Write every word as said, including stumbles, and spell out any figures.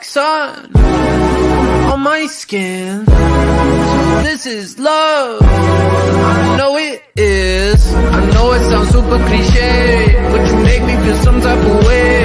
sun on my skin. So this is love, I know it is. I know it sounds super cliche, but you make me feel some type of way.